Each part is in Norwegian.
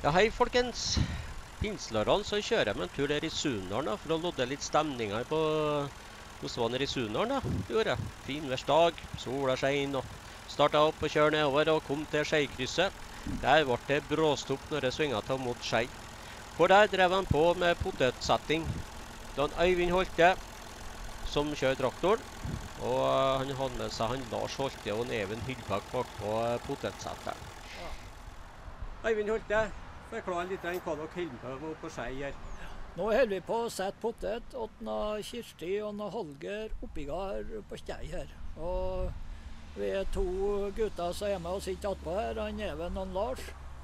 Ja, hei folkens. Pinslerne så kjører jeg med en tur der i Sunndalen da, for å lodde litt stemninger på hos var nede i Sunndalen da. Det gjorde jeg. Finværsdag, sola skein og startet opp og kjørte nedover og kom til Skeikrysset. Der ble det bråstopp når jeg svinget til mot Skei. For der drev han på med potetsetting. Da Øyvind Holte, som kjører traktoren, og han hadde med seg han Lars Holte og en Even Hyllbakk bak på potetsetteren. Øyvind Holte, forklar litt hva dere holder på Skei her. Nå holder vi på å sette potet til Kirsti og Holger oppigard på Skei her. Og vi er to gutter som er med og sitter attpå her, han Even og Lars.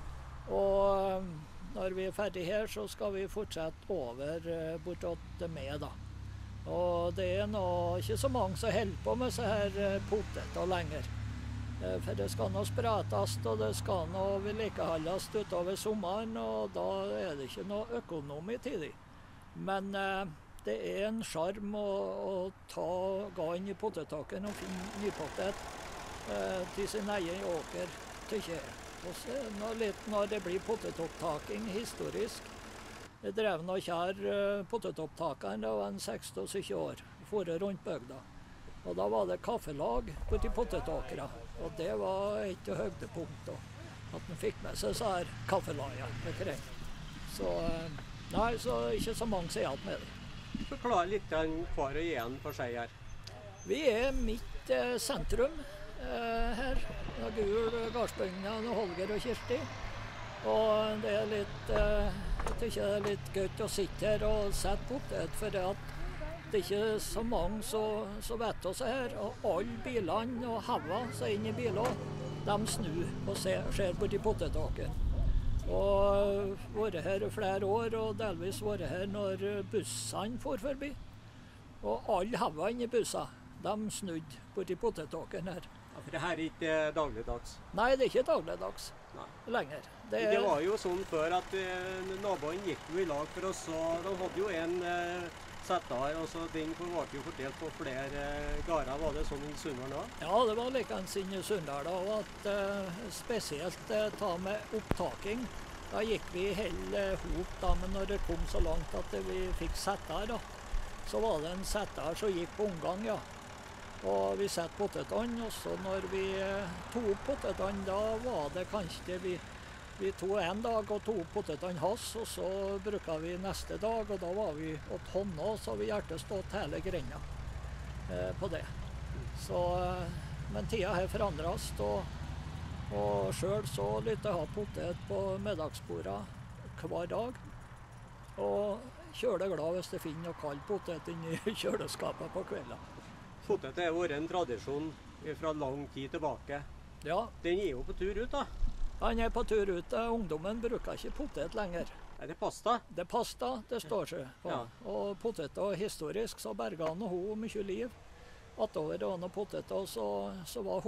Og når vi er ferdig her, så skal vi fortsette over bortåt med da. Og det er nå ikke så mange som holder på med så her poteter lenger. For det skal nå sprates, og det skal nå vedlikeholdes utover sommeren, og da er det ikke noe økonomi til det. Men det er en sjarm å gå inn i potetåkeren og finne nypotet til sin egen åker, tykker jeg. Og så er det litt når det blir potetopptaking historisk. Jeg drev nå kjær potetopptakeren da var en 60 år, for rundt bygda. Og da var det kaffelag ute i potetåkere, og det var et av høydepunktene. At man fikk med seg så her kaffelager omkring. Så nei, så ikke så mange sier alt med det. Forklar litt hva er igjen på Skei her. Vi er midt sentrum her. Gul gardsbygningen og Holger og Kirsti. Og det er litt, jeg tykker det er litt gøy å sitte her og sette potet, for det at det er ikke så mange som vet oss her, og alle bilene og hava som er inne i biler, de snur og ser borti potetåkeren. Og vært her i flere år, og delvis vært her når bussene får forbi. Og alle hava inne i bussene, de snudde borti potetåkeren her. Ja, for det her er ikke dagligdags? Nei, det er ikke dagligdags lenger. Det var jo sånn før at naboene gikk jo i lag for oss, og de hadde jo en settar, og så den ble jo fordelt på flere gårder. Var det sånn i Sunndalen da? Ja, det var likens inn i Sunndalen, og at spesielt ta med opptaking. Da gikk vi hele hop da, men når det kom så langt at vi fikk settar da, så var det en settar som gikk på omgang, ja. Og vi sette potetene, og så når vi tog opp potetene, da var det kanskje vi tog en dag og tog opp potetene hans, og så bruket vi neste dag, og da var vi åt hånda, så vi hjertet stått hele grenda på det. Så, men tida har forandret, og selv så lytter jeg ha potet på middagsbordet hver dag, og kjøler glad hvis det finner noe kald potet inni kjøleskapet på kvelden. Potet har vært en tradisjon fra lang tid tilbake. Ja. Den er jo på tur ut da. Han er på tur ut. Ungdommen bruker ikke potet lenger. Er det pasta? Det er pasta, det står seg på. Ja. Og poteter historisk, så berga han og hun mye liv. Atover det var noen poteter, så var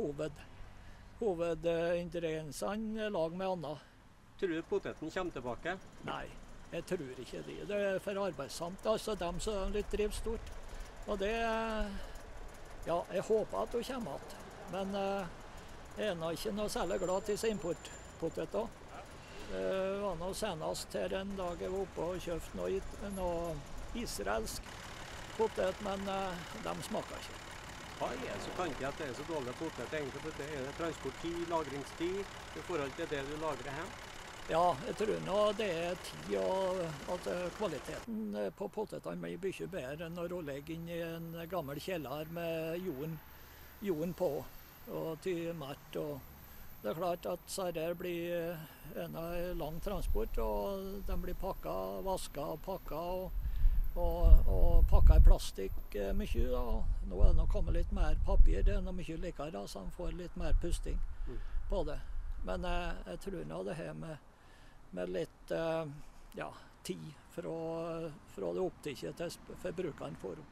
hovedingrediensene lag med annet. Tror du poteten kommer tilbake? Nei, jeg tror ikke det. Det er for arbeidsomt, altså dem som litt driver stort. Og det, ja, jeg håper at hun kommer igjen. Men jeg er nå ikke noe særlig glad til sin importpoteter. Det var nå senest her en dag jeg var oppe og kjøpte noe israelsk potet, men de smaker ikke. Hva er det så kan ikke at det er så dårlig potet egentlig? Er det transporttid, lagringstid i forhold til det du lagrer her? Ja, jeg tror nå det er tid, og at kvaliteten på potetene blir mye bedre enn når hun ligger inn i en gammel kjeller med jorden på. Og til mært, og det er klart at så der blir en lang transport, og de blir pakket, vasket og pakket, og pakket i plastikk mye, da. Nå er det nå kommet litt mer papir, det er noe mye likere, da, så de får litt mer pusting på det. Men jeg tror nå det her med litt tid fra det opptikket til forbrukeren får opp.